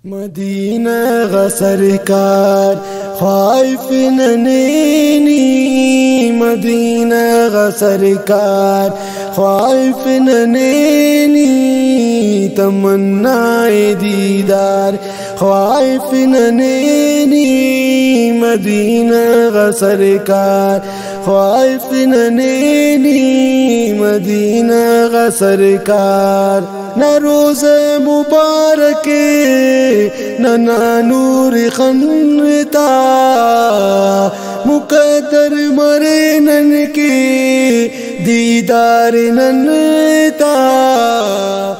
Medina गा सरकार ख्वाइफ Naini, Medina गा सरकार ख्वाइफ नैनी, तमन्नाए दीदार ख्वाइफ नैनी, मदीना गा सरकार ख्वाइफ नैनी, मदीना गा सरकार। न रोज़ मुबारक न नूर खनता, मुकद्दर मरे नन के दीदार ननता,